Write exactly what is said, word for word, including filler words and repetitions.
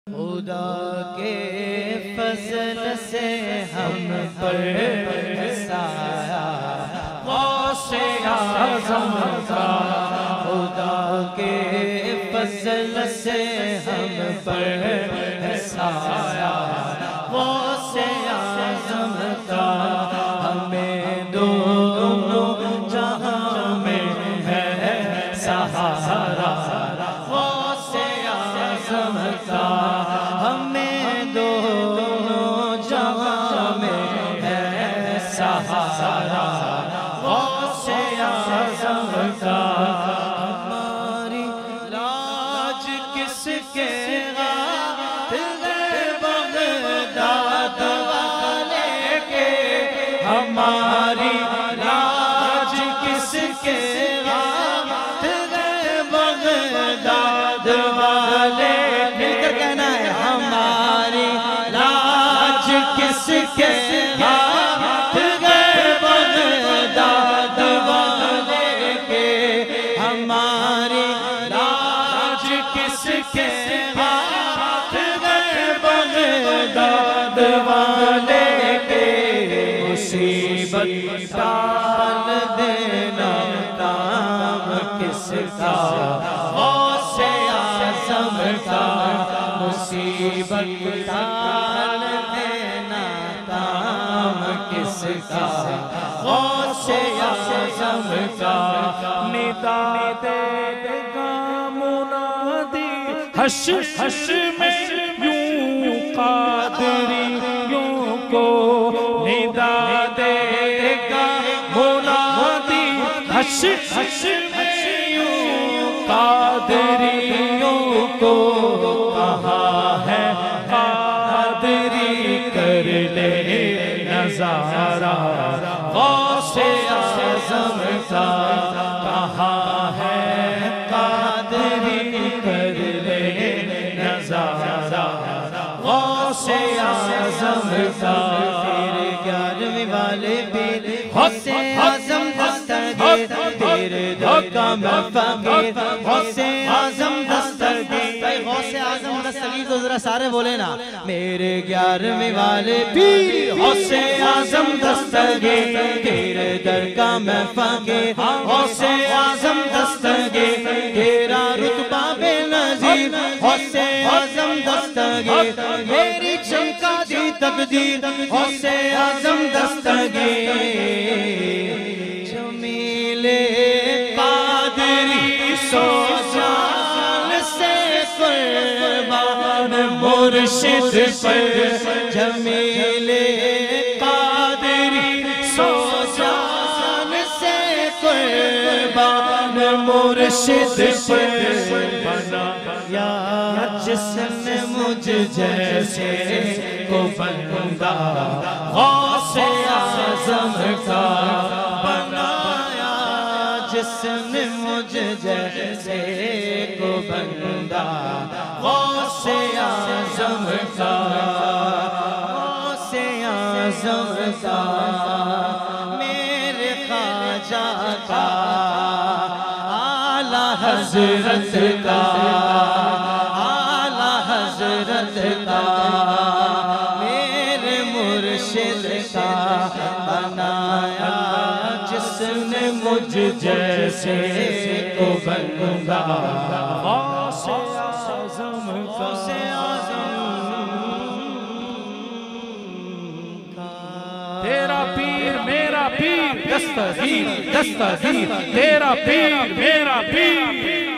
خدا کے فضل سے ہم پر سایہ غوث اعظم کا، خدا کے فضل سے ہم پر سایہ غوث اعظم کا، ہمیں دونوں جہاں میں ہے سہارا غوث اعظم کا، ہمیں دونوں جہاں میں ہے سہارا غوث اعظم کا، ہماری لاج کس کے ہاتھ ہے بغداد والے کے، ہماری لاج کس کے ہاتھ ہے بغداد والے کے، مل کر کہنا ہے ہماری لاج کس کے ہاتھ ہے بغداد والے کے، ہماری لاج کس کے ہاتھ ہے بغداد والے کے، مصیبت ٹال دینا کام کس کا غوث اعظم کا، مصیبت ٹال دینا کام کس کا غوث اعظم کا، ندا دے گا منادی حش حش میں یوں قادریوں کو، ندا دے گا منادی حش حش میں یوں قادریوں کو، کہاں ہے قادری کر لے نظارہ غوث اعظم کا، کہاں ہے قادری کر لے نظارہ غوث اعظم کا، تیرے گیارہویں والے پیر غوث اعظم دستگیر، تیرے در کا میں فقیر غوث اعظم دستگیر، غوث اعظم دستگیر تو ذرا سارے بولے نا، میرے گیارہویں والے پیر غوث اعظم دستگیر، تیرے در کا میں فقیر غوث اعظم دستگیر، تیرا رتبہ بے نظیر غوث اعظم دستگیر، میری چمکا دی تقدیر غوث اعظم دستگیر، جمیل قادری سو جان سے قربان مرشد پر، جمیل قادری سو جان سے قربان مرشد پر، بنایا جس نے مجھ جیسے کو بندہ غوث اعظم کا، بنایا جس نے مجھ جیسے کو بندہ غوث اعظم کا، غوث اعظم کا، میرے خواجہ کا اعلیٰ حضرت کا، اعلیٰ حضرت کا، میرے مرشد کا، بنایا جس نے مجھ جیسے کو بندہ غوث اعظم کا، تیرا پیر میرا پیر دستگیر دستگیر، تیرا پیر میرا پیر